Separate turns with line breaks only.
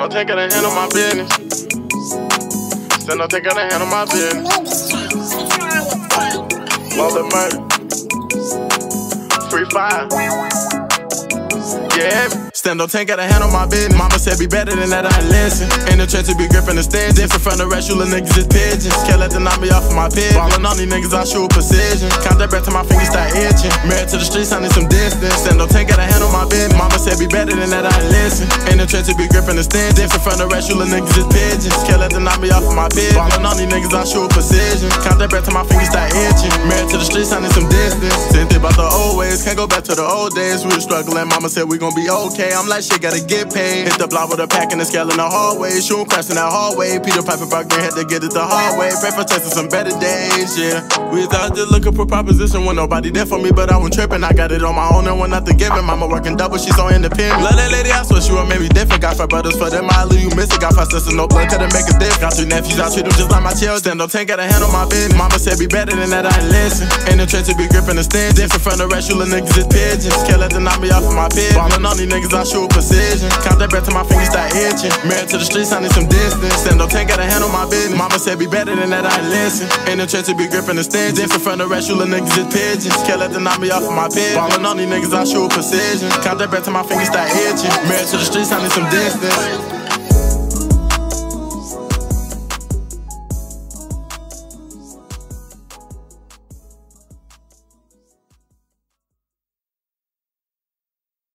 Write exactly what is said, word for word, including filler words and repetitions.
no think I done handle my business. Still no think I done handle my business. Mother murder. Free fire. Yeah. Stand on tank, gotta handle my business. Mama said be better than that, I listen. In the trench to be gripping the stands. Dance in front of the rest, you little niggas is pigeons. Can't let them knock me off of my pig. Ballin' on these niggas, I shoot precision. Count that breath till my fingers start itching. Married to the streets, I need some distance. Stand on tank, gotta handle my business. Mama said be better than that, I listen. In the trench to be gripping the stands. Dance in front of the rest, you little niggas is pigeons. Can't let them knock me off of my pig. Ballin' on these niggas, I shoot precision. Count that breath till my fingers start itching. Married to the streets, I need some distance. Didn't think about the old ways, can't go back to the old days. We were struggling, mama said we gon' be okay. I'm like, shit, gotta get paid. Hit the block with a pack and a scale in the hallway. Shooting crash in that hallway. Peter Piper Park, had to get it the hard way. Pray for testing some better days, yeah. We was out there looking for proposition when nobody there for me, but I wasn't tripping. I got it on my own and one nothing giving. Mama working double, she so independent. Love that lady, I swear she would make me different. Got five brothers for them, I leave you missing. Got five sisters, no blood, couldn't make a difference. Got three nephews, I treat them just like my children. Stand on tank, gotta handle my business. Mama said be better than that, I listen. In the trench to be gripping the stands. Dance in front of the rest, you little niggas is pigeons. Can't let them knock me off of my pig. Ballin' on these niggas, I shoot precision. Count that breath till my fingers start itching. Married to the streets, I need some distance. Stand on tank, gotta handle my business. Mama said be better than that, I listen. In the trench to be gripping the stands. Dance in front of the rest, you little niggas is pigeons. Can't let them knock me off of my pig. Ballin' on these niggas, I shoot precision. Count that breath till my fingers start itching. Married to the streets, I need some distance.